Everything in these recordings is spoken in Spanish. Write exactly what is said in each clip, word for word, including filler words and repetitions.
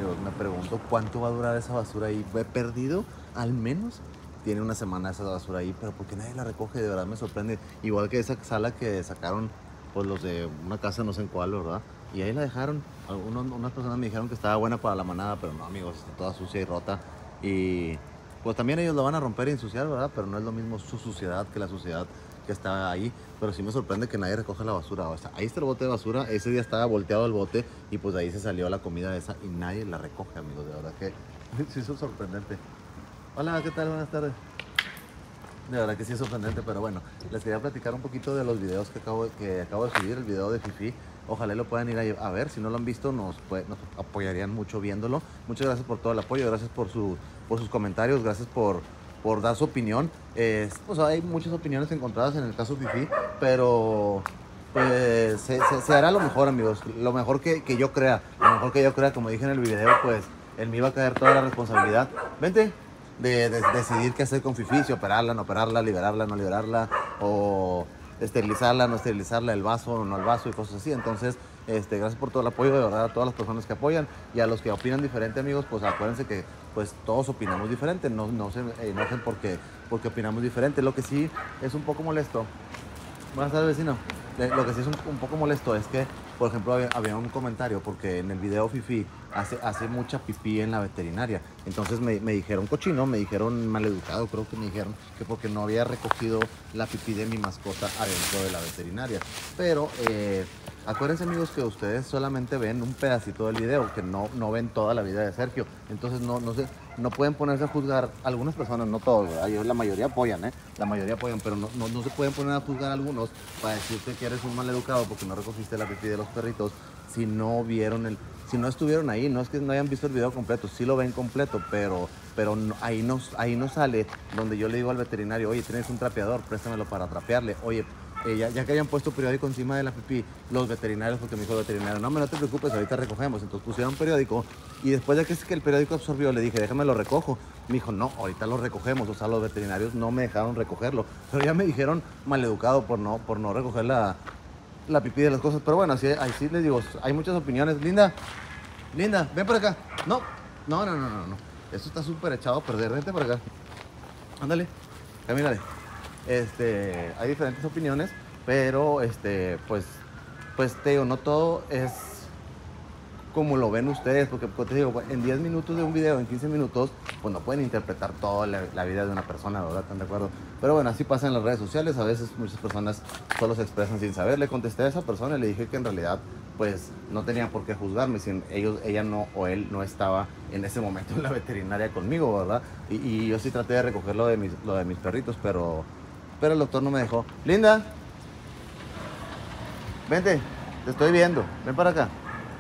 amigos. Me pregunto cuánto va a durar esa basura ahí. He perdido al menos tiene una semana esa basura ahí, pero ¿por qué nadie la recoge? De verdad me sorprende. Igual que esa sala que sacaron pues los de una casa no sé en cuál, ¿verdad? Y ahí la dejaron. Algunos, unas personas me dijeron que estaba buena para la manada, pero no, amigos, está toda sucia y rota. Y pues también ellos lo van a romper y ensuciar, ¿verdad? Pero no es lo mismo su suciedad que la suciedad que está ahí. Pero sí me sorprende que nadie recoge la basura. O sea, ahí está el bote de basura. Ese día estaba volteado el bote y pues de ahí se salió la comida esa y nadie la recoge, amigos. De verdad que sí es sorprendente. Hola, ¿qué tal? Buenas tardes. De verdad que sí es sorprendente, pero bueno, les quería platicar un poquito de los videos que acabo, que acabo de subir, el video de Fifi. Ojalá lo puedan ir a, a ver, si no lo han visto nos, puede, nos apoyarían mucho viéndolo. Muchas gracias por todo el apoyo, gracias por, su, por sus comentarios, gracias por, por dar su opinión. Eh, pues hay muchas opiniones encontradas en el caso Fifi, pero pues se, se, se hará lo mejor, amigos, lo mejor que, que yo crea, lo mejor que yo crea, como dije en el video, pues en mí va a caer toda la responsabilidad. Vente. De, de decidir qué hacer con Fifi, si operarla, no operarla, liberarla, no liberarla, o esterilizarla, no esterilizarla, el vaso o no el vaso y cosas así. Entonces, este, gracias por todo el apoyo, de verdad, a todas las personas que apoyan y a los que opinan diferente, amigos, pues acuérdense que pues todos opinamos diferente, no, no se enojen porque, porque opinamos diferente. Lo que sí es un poco molesto. Buenas tardes, vecino. Lo que sí es un, un poco molesto es que, por ejemplo, había, había un comentario, porque en el video Fifi hace, hace mucha pipí en la veterinaria. Entonces me, me dijeron cochino, me dijeron maleducado, creo que me dijeron que porque no había recogido la pipí de mi mascota adentro de la veterinaria. Pero eh, acuérdense, amigos, que ustedes solamente ven un pedacito del video, que no, no ven toda la vida de Sergio. Entonces no, no sé, no pueden ponerse a juzgar. Algunas personas, no todos, ¿verdad? Yo, la mayoría apoyan, ¿eh? La mayoría apoyan, pero no, no, no se pueden poner a juzgar a algunos para decirte que eres un mal educado porque no recogiste la pipí de los perritos si no vieron el, si no estuvieron ahí. No es que no hayan visto el video completo, sí lo ven completo, pero, pero no, ahí, no, ahí no sale donde yo le digo al veterinario, oye, tienes un trapeador, préstamelo para trapearle. Oye, eh, ya, ya que hayan puesto periódico encima de la pipí, los veterinarios, porque me dijo el veterinario, no, no te preocupes, ahorita recogemos. Entonces pusieron periódico y después de que, que el periódico absorbió, le dije, déjame lo recojo. Me dijo, no, ahorita lo recogemos. O sea, los veterinarios no me dejaron recogerlo, pero ya me dijeron maleducado por no, por no recoger la, la pipí de las cosas. Pero bueno, así, así les digo, hay muchas opiniones. Linda, Linda, ven por acá. No, no, no, no, no, no. Esto está súper echado a perder. Vente por acá. Ándale, camínale. Este, hay diferentes opiniones, pero este, pues, pues te digo, no todo es como lo ven ustedes, porque pues, te digo, en diez minutos de un video, en quince minutos, pues no pueden interpretar toda la, la vida de una persona, ¿verdad? ¿Están de acuerdo? Pero bueno, así pasa en las redes sociales, a veces muchas personas solo se expresan sin saber. Le contesté a esa persona y le dije que en realidad, pues, no tenía por qué juzgarme, si ellos, ella no, o él no estaba en ese momento en la veterinaria conmigo, ¿verdad? Y, y yo sí traté de recoger lo de mis, lo de mis perritos, pero, pero el doctor no me dejó. Linda, vente, te estoy viendo, ven para acá.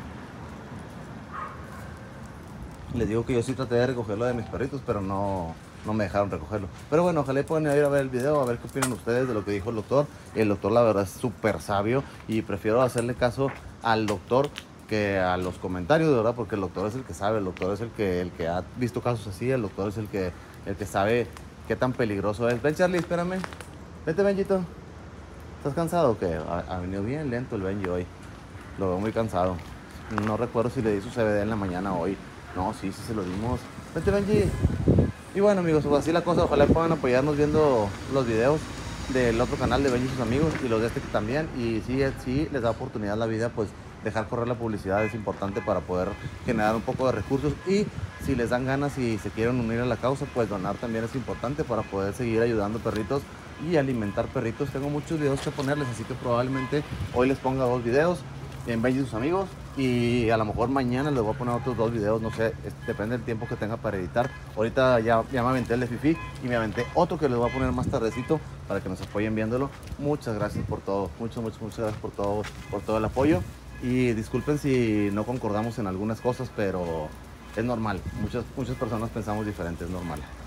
Les digo que yo sí traté de recogerlo de mis perritos, pero no, no me dejaron recogerlo. Pero bueno, ojalá puedan ir a ver el video, a ver qué opinan ustedes de lo que dijo el doctor. El doctor, la verdad, es súper sabio y prefiero hacerle caso al doctor que a los comentarios, de verdad, porque el doctor es el que sabe, el doctor es el que, el que ha visto casos así, el doctor es el que, el que sabe qué tan peligroso es. Ven, Charlie, espérame. Vente, Benjito. ¿Estás cansado o qué? Ha, ha venido bien lento el Benji hoy. Lo veo muy cansado. No recuerdo si le di su C B D en la mañana hoy. No, sí, sí se lo dimos. Vete, Benji. Y bueno, amigos, pues así la cosa. Ojalá puedan apoyarnos viendo los videos del otro canal de Benji y sus amigos y los de este también. Y sí, sí les da oportunidad la vida, pues dejar correr la publicidad es importante para poder generar un poco de recursos. Y si les dan ganas y se quieren unir a la causa, pues donar también es importante para poder seguir ayudando perritos y alimentar perritos. Tengo muchos videos que ponerles, así que probablemente hoy les ponga dos videos en Benji y sus amigos, y a lo mejor mañana les voy a poner otros dos videos, no sé, depende del tiempo que tenga para editar. Ahorita ya, ya me aventé el de Fifi y me aventé otro que les voy a poner más tardecito para que nos apoyen viéndolo. Muchas gracias por todo, muchas, muchas, muchas gracias por todo, por todo el apoyo, y disculpen si no concordamos en algunas cosas, pero es normal, muchas, muchas personas pensamos diferente, es normal.